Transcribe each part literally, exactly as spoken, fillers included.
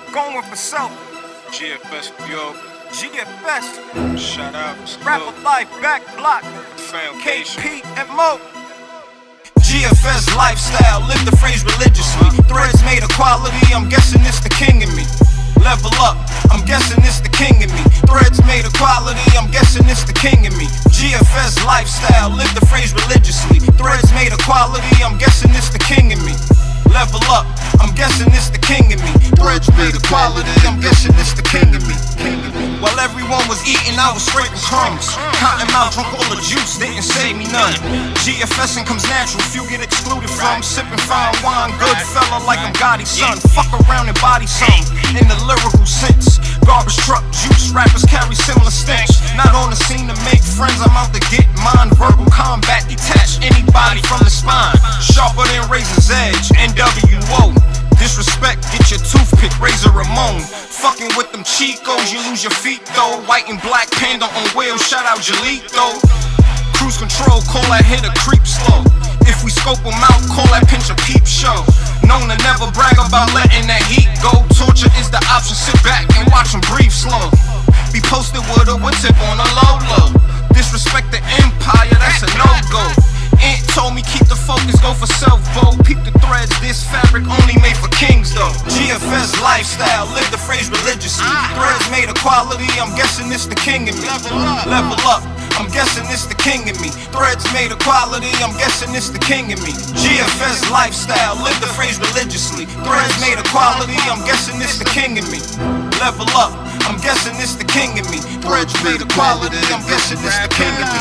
going for self. G F S, yo. G F S. Shout out. Rapper Life, Back Block. K Foundation. P and Mo. G F S lifestyle, live the phrase religiously. Threads made equality, I'm guessing it's the king in me. Level up, I'm guessing it's the king in me. Threads made equality, I'm guessing it's the king in me. G F S lifestyle, live the phrase religiously. Threads made equality, I'm guessing it's the king in me. Level up, I'm guessing it's the king in me. Threads made equality, I'm guessing it's the king in me. While everyone was eating, I was scraping crumbs. Counting out, drunk all the juice, didn't save me none. G F S income's natural, few get excluded from. Sipping fine wine, good fella like I'm Gotti's son. Fuck around and body some, in the lyrical sense. Garbage truck, juice, rappers carry similar stench. Not on the scene to make friends, I'm out to get mine. Verbal combat, detach anybody from the spine. Sharper than razor's edge, N W O. Disrespect, get your toothpick, Razor Ramon. Fucking with them Chicos, you lose your feet though. White and black panda on wheels, shout out Jalito. Cruise control, call that hit a creep slow. If we scope them out, call that pinch a peep show. Known to never brag about letting that heat go. Torture is the option, sit back and watch them breathe slow. Be posted with a tip on a low low. Disrespect the empire, that's a no-go. Aunt told me keep the focus, go for self, bo. Peep the threads, this fabric only made for kings though. G F S lifestyle, live the phrase religiously. Threads made equality, I'm guessing it's the king in me. Level up, I'm guessing it's the king in me. Threads made equality, I'm guessing it's the king in me. G F S lifestyle, live the phrase religiously. Threads made equality, I'm guessing it's the king in me. Level up, I'm guessing it's the king in me. Threads made equality, I'm guessing it's the king in me.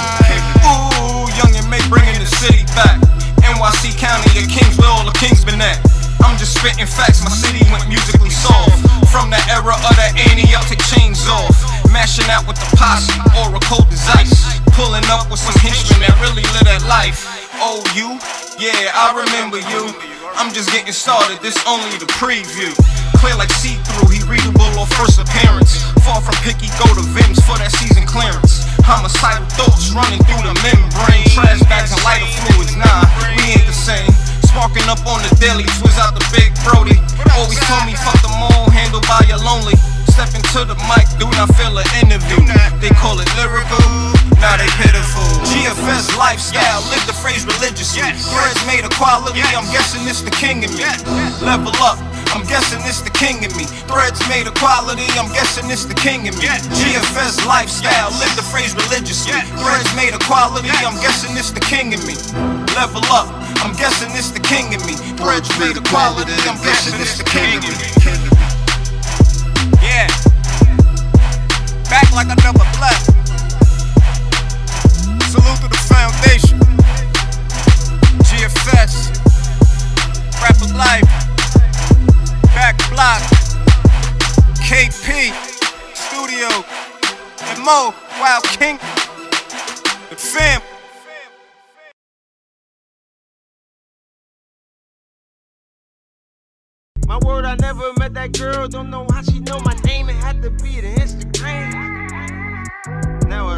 Ooh, young and May bringing the city back. N Y C County, the kings, where all the kings been at. I'm just spitting facts, my city went musically soft. From the era of the Annie, I'll take chains off. Mashing out with the posse, aura cold as ice. Pulling up with some henchmen that really live that life. Oh, you? Yeah, I remember you. I'm just getting started, this only the preview. Clear like see-through, he readable on first appearance. Far from picky, go to Vim's for that season clearance. Homicidal thoughts running through the membrane. Trash bags and lighter fluids, nah, we ain't the same. Sparking up on the daily, twizz out the big Brody. Always told me fuck them all, handled by your lonely. Step into the mic, do not feel an interview. They call it lyrical, now they pitiful. G F S lifestyle, live the phrase religiously. Threads made equality, I'm guessing it's the king in me. Level up, I'm guessing it's the king in me. Threads made equality, I'm guessing it's the king in me. G F S lifestyle, live the phrase religiously. Threads made equality, I'm guessing it's the king in me. Level up, I'm guessing it's the king in me. Threads made equality, I'm guessing it's the king in me. Yeah. Back like I never left. Salute to the foundation. G F S. Rapper Life. Back Block. K P. Studio. And Mo. Wild King. The fam. My word, I never met that girl. Don't know how she know my name. It had to be the Instagram. Now I